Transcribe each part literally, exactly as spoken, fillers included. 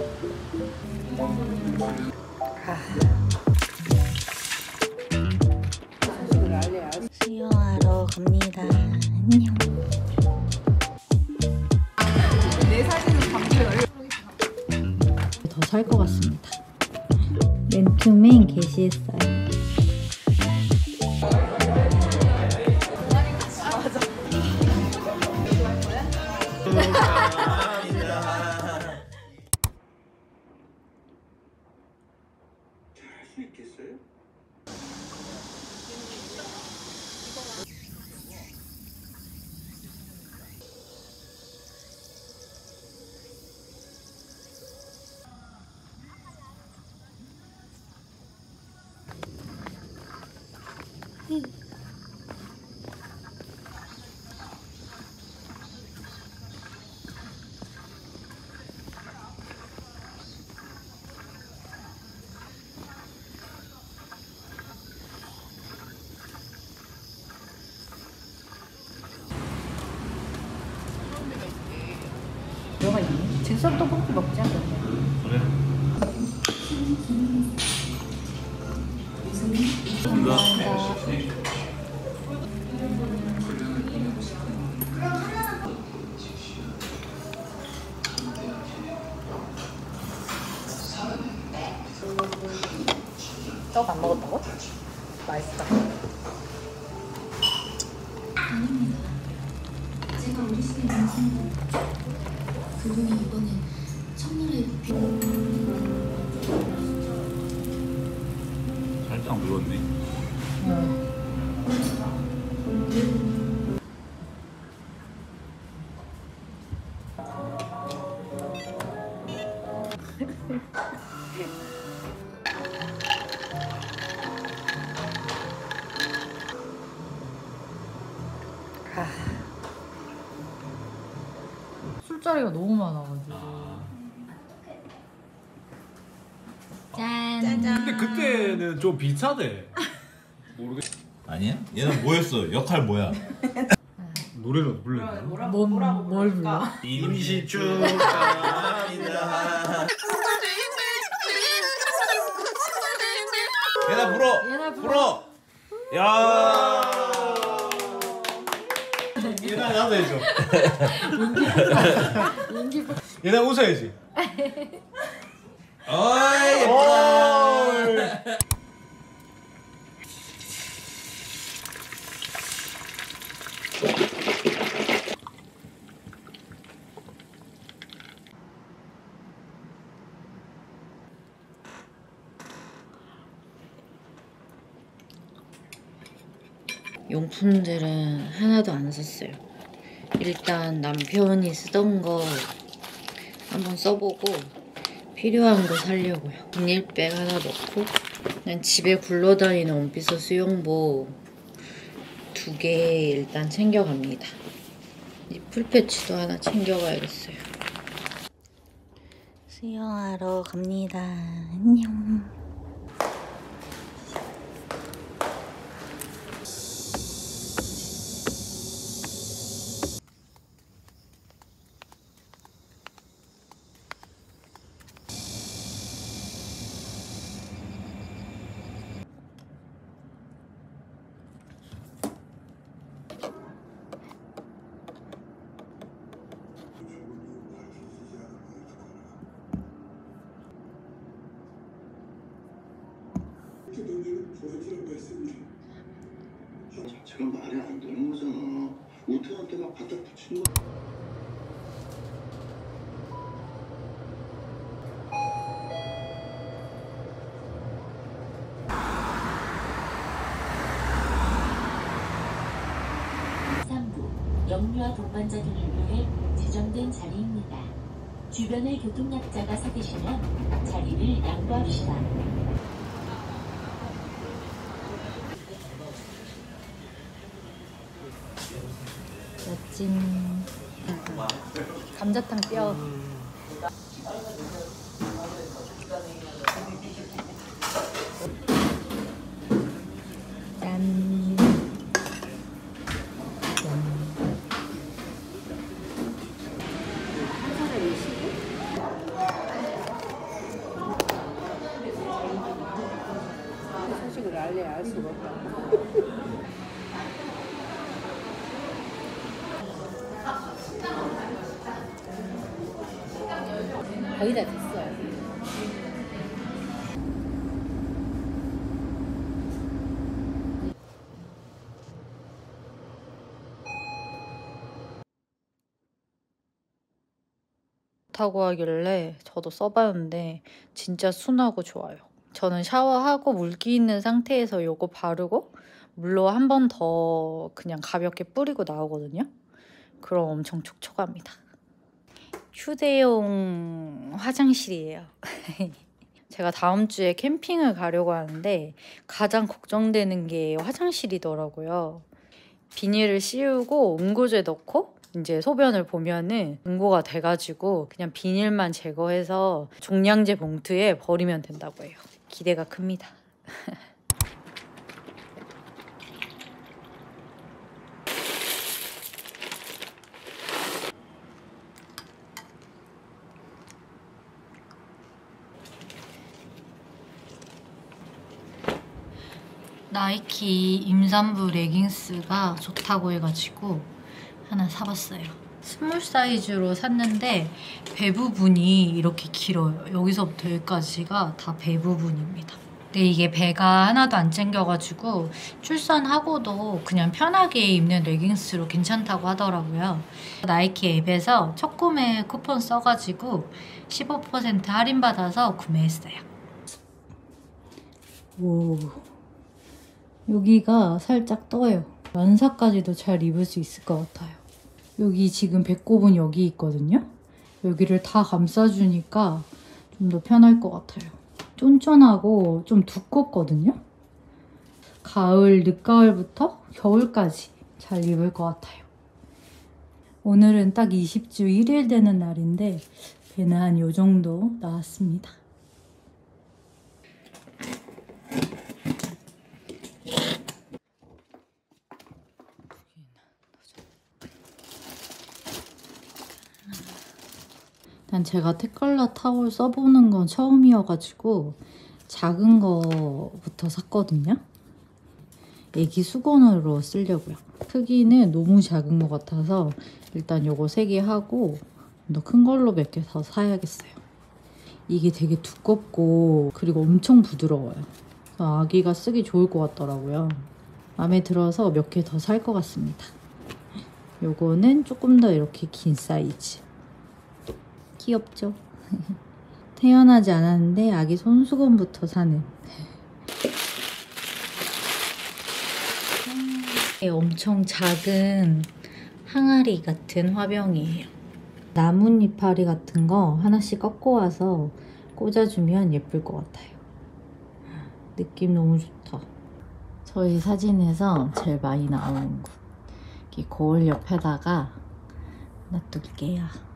수영하러 갑니다. 안녕. 내 사진은 감기가 열려. 더 살 것 같습니다. 맨투맨 게시했어요. 할 수 있겠어요? 뭐가 있니? 즉석 떡볶이 먹자. 그래. 감사합니다. 떡 안 먹었다고? 맛있다. 아닙니다. 제가 우리 집에 있는 그분이 이번에 첫날에 살짝 물었네. 응. 술자리가 너무 많아가지고. 짠. 근데 그때는 좀 비슷하대. 모르겠. 아니야? 얘는 뭐였어? 역할 뭐야? 노래라도 불렀나? 뭐, 뭘 불러? 임시 축하합니다. 얘나 불어. 얘나 불어. 불어. 야. 얘나 나도 해줘. 얘나 웃어야지. 어이 예쁘다. 용품들은 하나도 안 샀어요. 일단 남편이 쓰던 거 한번 써보고 필요한 거 사려고요. 비닐백 하나 넣고 그냥 집에 굴러다니는 원피스 수영복 두 개 일단 챙겨갑니다. 이 풀패치도 하나 챙겨가야겠어요. 수영하러 갑니다. 안녕. 자체가 말이 안 되는 거잖아. 우태한테 막 갖다 붙인 거. 삼부 영유아 동반자 등을 위해 지정된 자리입니다. 주변에 교통약자가 서 계시면 자리를 양보합시다. 멋진 감자탕 뼈. 짠. 짠. 수가. 거의 다 됐어요. 좋다고 하길래 저도 써봤는데 진짜 순하고 좋아요. 저는 샤워하고 물기 있는 상태에서 이거 바르고 물로 한 번 더 그냥 가볍게 뿌리고 나오거든요. 그럼 엄청 촉촉합니다. 휴대용 화장실이에요. 제가 다음 주에 캠핑을 가려고 하는데 가장 걱정되는 게 화장실이더라고요. 비닐을 씌우고 응고제 넣고 이제 소변을 보면은 응고가 돼가지고 그냥 비닐만 제거해서 종량제 봉투에 버리면 된다고 해요. 기대가 큽니다. 나이키 임산부 레깅스가 좋다고 해가지고 하나 사봤어요. 스몰 사이즈로 샀는데 배 부분이 이렇게 길어요. 여기서부터 여기까지가 다 배 부분입니다. 근데 이게 배가 하나도 안 쨍겨가지고 출산하고도 그냥 편하게 입는 레깅스로 괜찮다고 하더라고요. 나이키 앱에서 첫 구매 쿠폰 써가지고 십오 퍼센트 할인받아서 구매했어요. 오, 여기가 살짝 떠요. 연사까지도 잘 입을 수 있을 것 같아요. 여기 지금 배꼽은 여기 있거든요. 여기를 다 감싸주니까 좀 더 편할 것 같아요. 쫀쫀하고 좀 두껍거든요. 가을, 늦가을부터 겨울까지 잘 입을 것 같아요. 오늘은 딱 이십 주 일 일 되는 날인데 배는 한 요 정도 나왔습니다. 일단 제가 테컬라 타월 써보는 건 처음이어가지고 작은 거부터 샀거든요. 애기 수건으로 쓰려고요. 크기는 너무 작은 것 같아서 일단 요거 세 개 하고 더 큰 걸로 몇 개 더 사야겠어요. 이게 되게 두껍고 그리고 엄청 부드러워요. 아기가 쓰기 좋을 것 같더라고요. 마음에 들어서 몇 개 더 살 것 같습니다. 요거는 조금 더 이렇게 긴 사이즈. 귀엽죠? 태어나지 않았는데 아기 손수건부터 사는. 엄청 작은 항아리 같은 화병이에요. 나뭇잎파리 같은 거 하나씩 꺾어 와서 꽂아주면 예쁠 것 같아요. 느낌 너무 좋다. 저희 사진에서 제일 많이 나오는 곳. 이 거울 옆에다가 놔둘게요.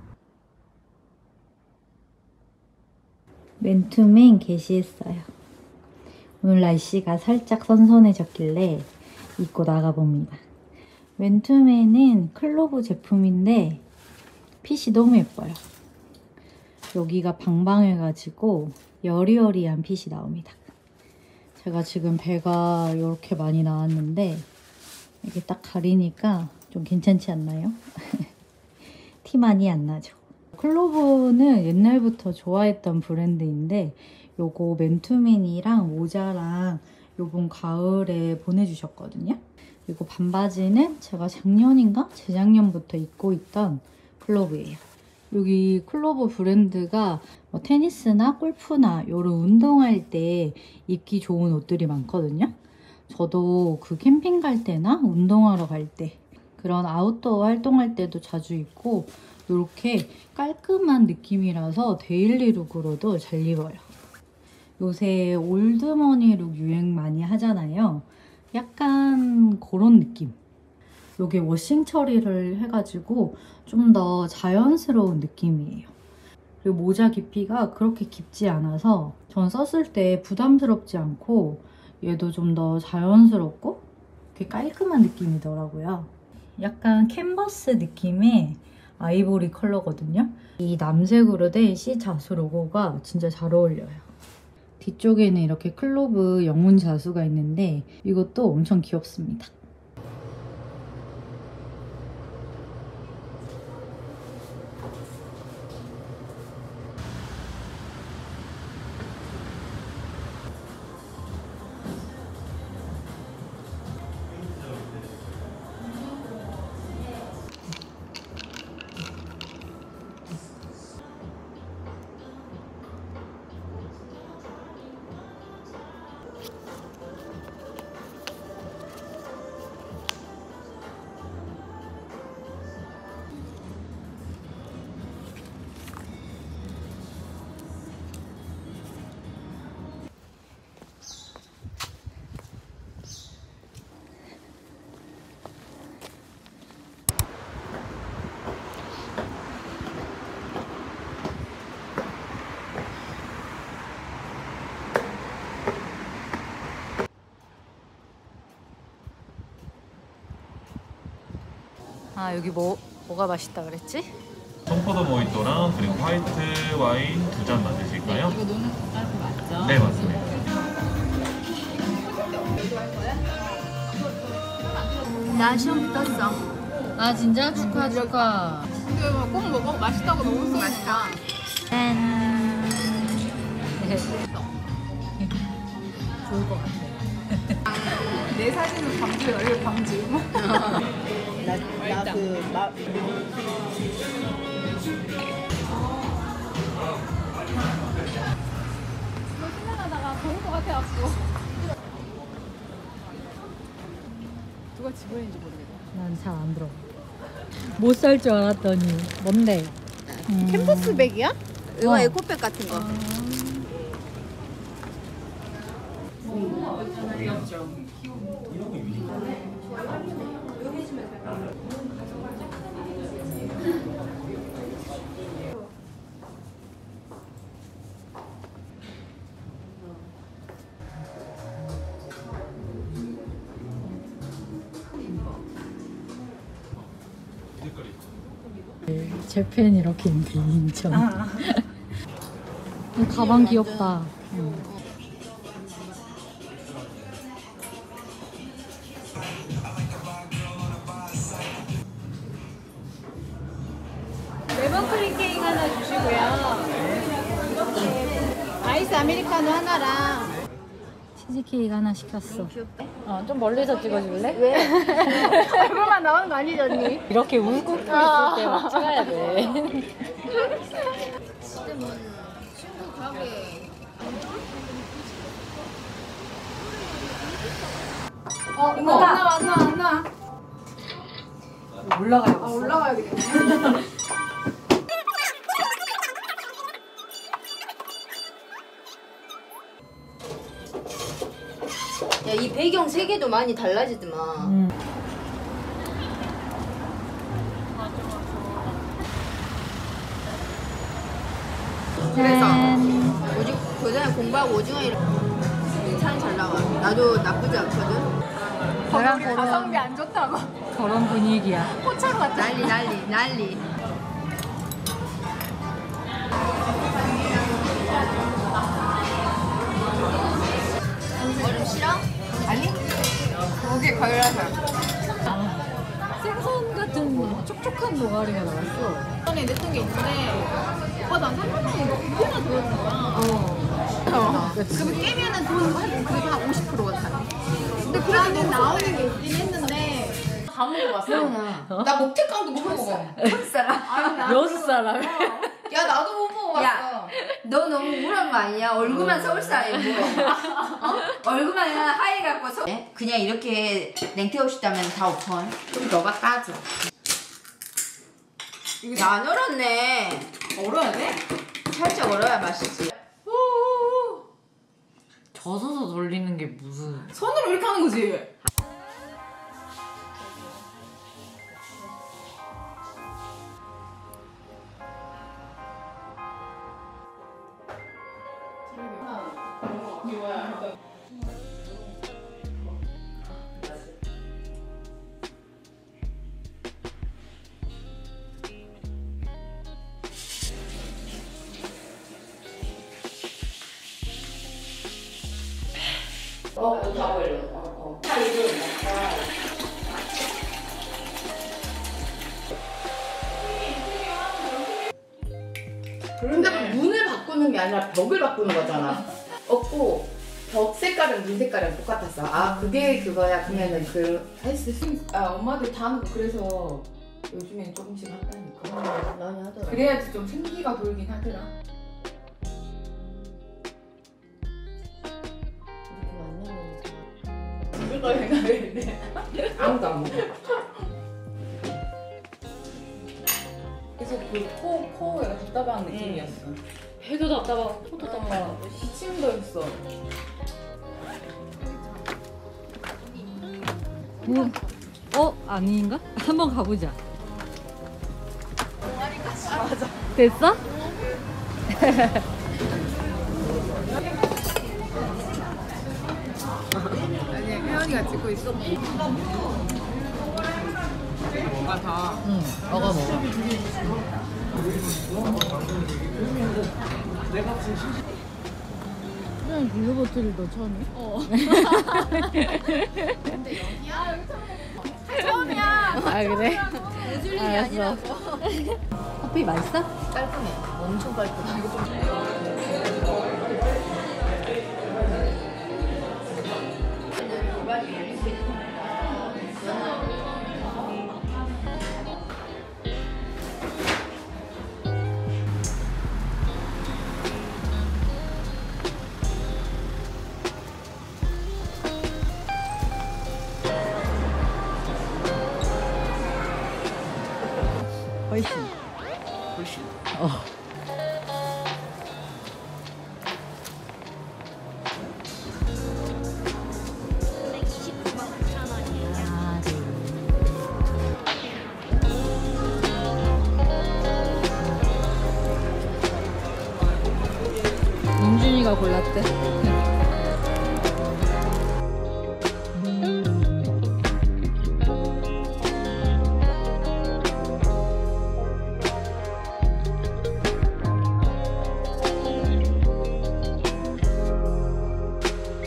맨투맨 게시했어요. 오늘 날씨가 살짝 선선해졌길래 입고 나가봅니다. 맨투맨은 클로브 제품인데 핏이 너무 예뻐요. 여기가 방방해가지고 여리여리한 핏이 나옵니다. 제가 지금 배가 이렇게 많이 나왔는데 이게 딱 가리니까 좀 괜찮지 않나요? 티 많이 안 나죠? 클로브는 옛날부터 좋아했던 브랜드인데 요거 맨투맨이랑 모자랑 요번 가을에 보내주셨거든요. 이거 반바지는 제가 작년인가? 재작년부터 입고 있던 클로브예요. 여기 클로브 브랜드가 뭐 테니스나 골프나 이런 운동할 때 입기 좋은 옷들이 많거든요. 저도 그 캠핑 갈 때나 운동하러 갈 때 그런 아웃도어 활동할 때도 자주 입고 이렇게 깔끔한 느낌이라서 데일리룩으로도 잘 입어요. 요새 올드머니 룩 유행 많이 하잖아요. 약간 그런 느낌. 요게 워싱 처리를 해가지고 좀 더 자연스러운 느낌이에요. 그리고 모자 깊이가 그렇게 깊지 않아서 전 썼을 때 부담스럽지 않고 얘도 좀 더 자연스럽고 이렇게 깔끔한 느낌이더라고요. 약간 캔버스 느낌의 아이보리 컬러거든요. 이 남색으로 된 C 자수 로고가 진짜 잘 어울려요. 뒤쪽에는 이렇게 클로브 영문 자수가 있는데 이것도 엄청 귀엽습니다. 아 여기 뭐 뭐가 맛있다 그랬지? 톰포도 모히또랑 그리고 화이트 와인 두 잔 맞으실까요? 이거 노는 딸기 맞죠? 네, 맞습니다. 나 시험 붙었어. 아 진짜? 축하 축하. 근데 꼭 먹어. 맛있다고 너무 써. 맛있다. 짠. 네. 좋을 것 같아. 내 사진은 방지, 얼굴 방지. 나그 나. 생각하다가 좋을 것 같아갖고. 누가 직원인지 모르겠다. 난 잘 안 들어. 못 살 줄 알았더니 뭔데? 음. 캔버스 백이야? 이거 어. 에코백 같은 거. 제 팬 이렇게 있는데 인천. 가방 귀엽다. 응. 레몬 크림 케이크 하나 주시고요. 아이스 아메리카노 하나랑. 치즈케이크 하나 시켰어. 어, 좀 멀리서 찍어줄래? 왜? 얼굴만 나오는 거 아니지 언니? 이렇게 웃고 있을 때 막 찍어야 돼. 친구 가게. 어, 어 왔나 왔나 왔나. 올라가요. 아 올라가야겠네. 야, 이 배경 색에도 많이 달라지더만. 음. 그래서 오징, 그전에 공부하고 오징어 이렇게 괜찮이 잘 나와. 나도 나쁘지 않거든. 나랑 우리 가성비 안 좋다고. 저런 분위기야. 포차로 갔다. 난리 난리 난리. 얼음 싫어? 아니? 거기에 걸려서. 생선 같은 촉촉한 노가리가 나왔어. 전에 냈던 게 있는데, 어, 난 삼만 원이 두 개나 들어오는 거야. 어. 그러면 깨면은 돈 한, 그래도 한 오십 퍼센트가 다. 근데 그래도 나오는 게 있긴 했는데. 다 먹어봤어. 나 목태깡도 못 먹어. 한국 사람. 여수 사람. 야, 나도 못 먹어봤어. 야, 너 너무 우울한 거 아니야? 얼굴만 서울 사람이 뭐야? 어? 얼굴만 하얘 갖고 서. 그냥 이렇게 냉태우 싶다면 다 오픈. 좀 너가 까줘. 야, 안 얼었네. 얼어야 돼? 살짝 얼어야 맛있지. 젖어서 돌리는 게 무슨. 손으로 이렇게 하는 거지. 어, 다 보일러. 어, 어. 다 이거 약간. 근데 그 문을 바꾸는 게 아니라 벽을 바꾸는 거잖아. 없고 벽 색깔은 문 색깔이랑 똑같았어. 아 그게 그거야. 그러면은 그 헬스 신, 아 엄마들 다 하는 거 그래서 요즘엔 조금씩 한다니까. 많이 하더라. 그래야지 좀 생기가 돌긴 하더라. 이렇게 만나면 그거 생각했는데 아무도 안 먹어. 계속 그코 코에 답답한 느낌이었어. 배도 답답하고 코도 답답하고. 기침도 했어. 뭐? 어? 아닌가? 한번 가보자. 맞아. 됐어? 아니 혜연이가 찍고 있어. 뭐가 다. 응, 먹어 먹어. 그냥 비누보틀을 너 처음이야? 어. 처음이야. 아 그래? 알았어. 커피 맛있어? 깔끔해. 엄청 깔끔해. 이거 좀. 훨씬. 훨씬. 어. 아, 네. 민준이가 골랐대.